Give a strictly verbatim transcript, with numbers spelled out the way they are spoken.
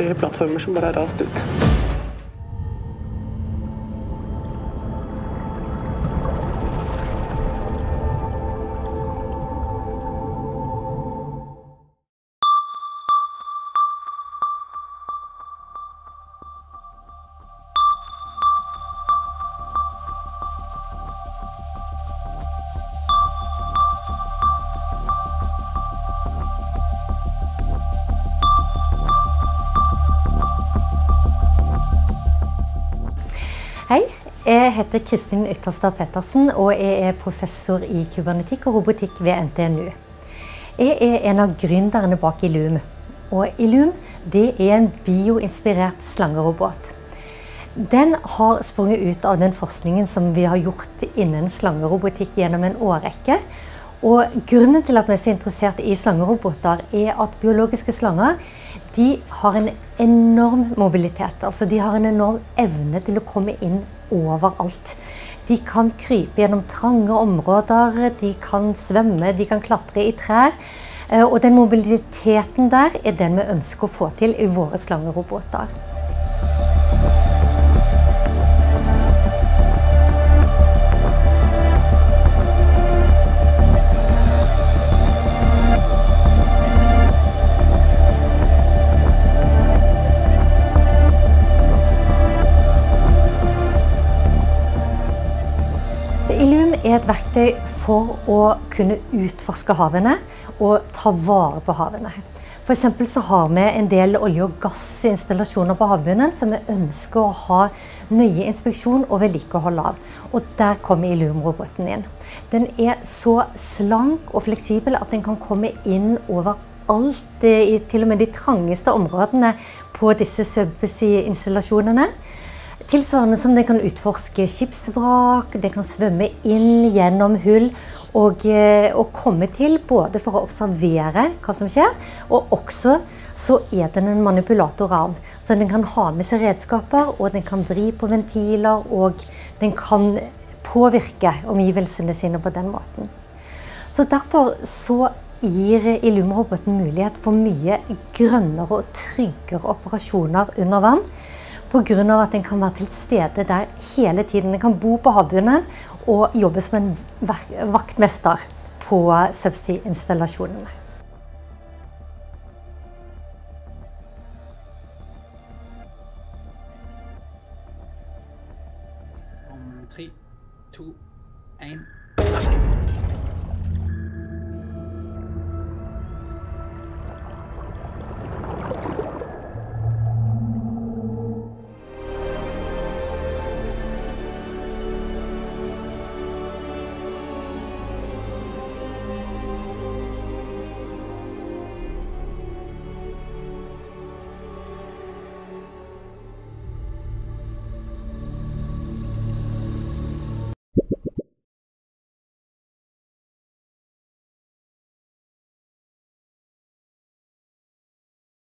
selvfølgelig plattformer som bare har rast ut. Hei, jeg heter Kristin Ytterstad Pettersen, og jeg er professor i kybernetikk og robotikk ved N T N U. Jeg er en av gründerne bak Eelume, og Eelume det er en bioinspirert slangerobot. Den har sprunget ut av den forskningen som vi har gjort innen slangerobotikk gjennom en årrekke. Og grunnen til at vi er så interessert i slangeroboter er at biologiske slanger de har en enorm mobilitet. Altså de har en enorm evne til å komme inn overalt. De kan krype gjennom trange områder, de kan svømme, de kan klatre i trær. Og den mobiliteten der er den vi ønsker å få til i våre slangeroboter. Eelume er et verktøy for å kunne utforske havene og ta vare på havene. For eksempel så har vi en del olje- og gassinstallasjoner på havbunnen som vi ønsker å ha nøye inspeksjon og vedlikehold av. Og der kommer Eelume-roboten inn. Den er så slank og fleksibel at den kan komme inn overalt, til og med de trangeste områdene på disse subsea-installasjonene. Tilsvarende som den kan utforske skipsvrak, den kan svømme inn gjennom hull og, og komme til både for å observere hva som skjer, og også så er den en manipulatorarm. Så den kan ha med seg redskaper, og den kan vri på ventiler, og den kan påvirke omgivelsene sine på den måten. Så derfor så gir Eelume-roboten mulighet for mye grønnere og tryggere operasjoner under vann, på grunn av at den kan være til stede der hele tiden. Den kan bo på havbunnen og jobbe som en vaktmester på subsea-installasjonene. Om tre, to, en.